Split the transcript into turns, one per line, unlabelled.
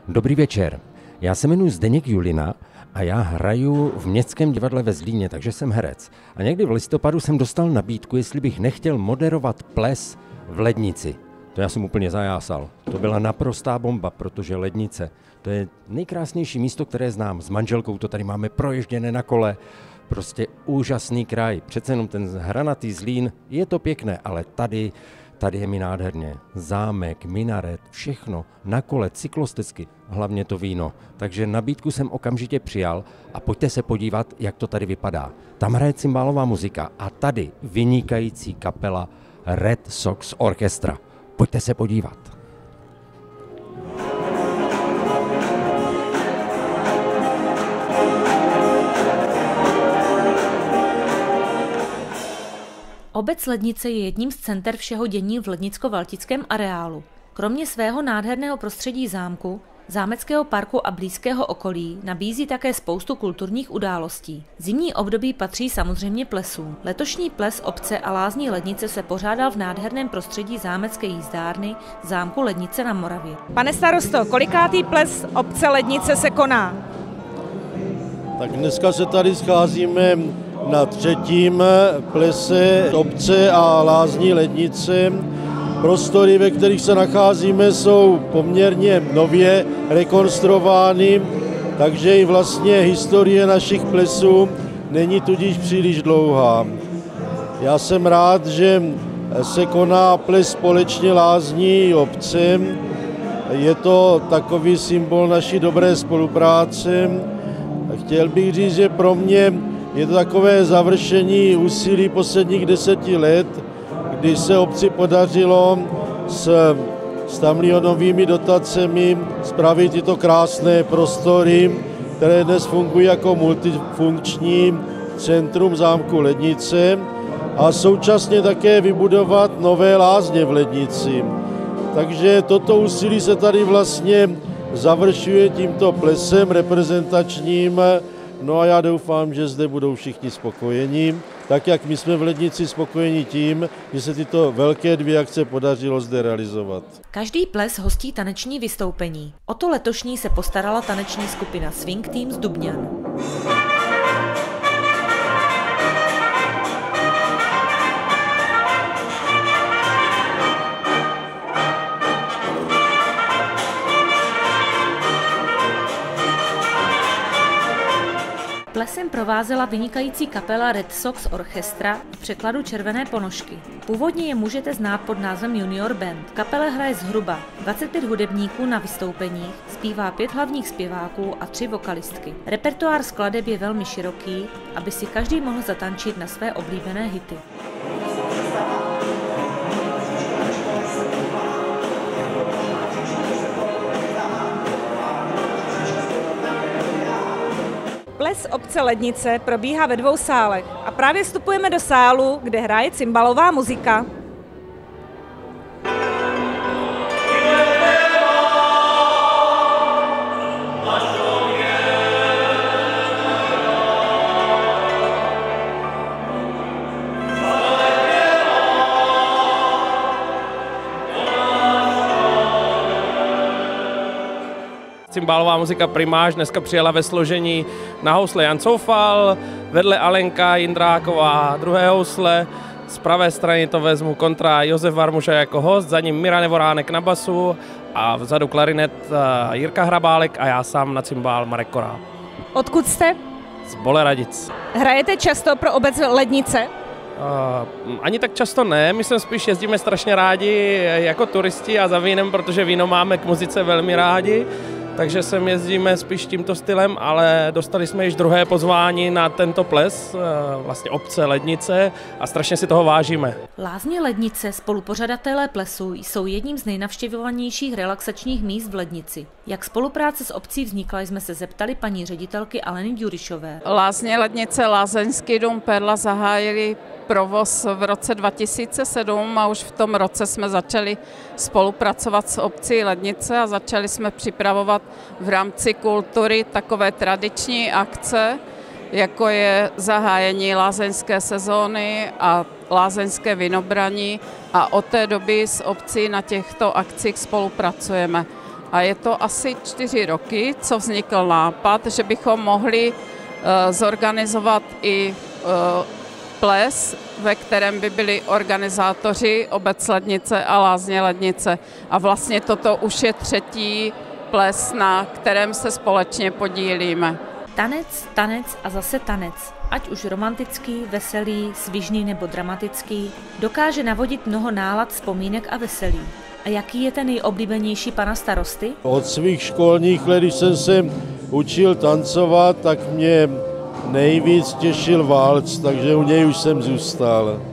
Dobrý večer, já se jmenuji Zdeněk Julina a já hraju v Městském divadle ve Zlíně, takže jsem herec. A někdy v listopadu jsem dostal nabídku, jestli bych nechtěl moderovat ples v Lednici. To já jsem úplně zajásal. To byla naprostá bomba, protože Lednice, to je nejkrásnější místo, které znám. S manželkou to tady máme proježděné na kole. Prostě úžasný kraj. Přece jenom ten hranatý Zlín, je to pěkné, ale tady je mi nádherně. Zámek, minaret, všechno na kole, cyklostecky, hlavně to víno. Takže nabídku jsem okamžitě přijal a pojďte se podívat, jak to tady vypadá. Tam hraje cymbálová muzika a tady vynikající kapela Red Sox Orchestra. Pojďte se podívat.
Obec Lednice je jedním z center všeho dění v lednicko-valtickém areálu. Kromě svého nádherného prostředí zámku, zámeckého parku a blízkého okolí nabízí také spoustu kulturních událostí. Zimní období patří samozřejmě plesům. Letošní ples obce a lázní Lednice se pořádal v nádherném prostředí zámecké jízdárny zámku Lednice na Moravě.
Pane starosto, kolikátý ples obce Lednice se koná?
Tak dneska se tady scházíme na třetím plese obce a lázní Lednice. Prostory, ve kterých se nacházíme, jsou poměrně nově rekonstruovány, takže i vlastně historie našich plesů není tudíž příliš dlouhá. Já jsem rád, že se koná ples společně lázní obce. Je to takový symbol naší dobré spolupráce. Chtěl bych říct, že pro mě je to takové završení úsilí posledních 10 let, kdy se obci podařilo s 100 milionovými dotacemi spravit tyto krásné prostory, které dnes fungují jako multifunkční centrum zámku Lednice a současně také vybudovat nové lázně v Lednici. Takže toto úsilí se tady vlastně završuje tímto plesem reprezentačním. No a já doufám, že zde budou všichni spokojeni, tak jak my jsme v Lednici spokojeni tím, že se tyto velké 2 akce podařilo zde realizovat.
Každý ples hostí taneční vystoupení. O to letošní se postarala taneční skupina Swing Team z Dubňan. Plesem provázela vynikající kapela Red Sox Orchestra v překladu Červené ponožky. Původně je můžete znát pod názvem Junior Band. V kapele hraje zhruba 25 hudebníků na vystoupeních, zpívá 5 hlavních zpěváků a 3 vokalistky. Repertoár skladeb je velmi široký, aby si každý mohl zatančit na své oblíbené hity.
Ples obce Lednice probíhá ve 2 sálech a právě vstupujeme do sálu, kde hraje cymbálová muzika.
Cymbálová muzika Primáž dneska přijela ve složení na housle Jan Coufal, vedle Alenka Jindráková, druhé housle, z pravé strany to vezmu kontra Josef Varmuša jako host, za ním Mira Nevoránek na basu a vzadu klarinet Jirka Hrabálek a já sám na cymbál Marek Korál.
Odkud jste?
Z Boleradic.
Hrajete často pro obec Lednice?
Ani tak často ne, my sem spíš jezdíme strašně rádi jako turisti a za vínem, protože víno máme k muzice velmi rádi. Takže sem jezdíme spíš tímto stylem, ale dostali jsme již druhé pozvání na tento ples, vlastně obce Lednice a strašně si toho vážíme.
Lázně Lednice, spolupořadatelé plesu, jsou jedním z nejnavštěvovanějších relaxačních míst v Lednici. Jak spolupráce s obcí vznikla, jsme se zeptali paní ředitelky Aleny Ďurišové.
Lázně Lednice, lázeňský dům Perla zahájili provoz v roce 2007 a už v tom roce jsme začali spolupracovat s obcí Lednice a začali jsme připravovat v rámci kultury takové tradiční akce, jako je zahájení lázeňské sezóny a lázeňské vinobraní a od té doby s obcí na těchto akcích spolupracujeme. A je to asi 4 roky, co vznikl nápad, že bychom mohli zorganizovat i ples, ve kterém by byli organizátoři Obec Lednice a Lázně Lednice. A vlastně toto už je 3. ples, na kterém se společně podílíme.
Tanec, tanec a zase tanec, ať už romantický, veselý, svižný nebo dramatický, dokáže navodit mnoho nálad, vzpomínek a veselí. A jaký je ten nejoblíbenější pana starosty?
Od svých školních let, když jsem se učil tancovat, tak mě nejvíc těšil valc, takže u něj už jsem zůstal.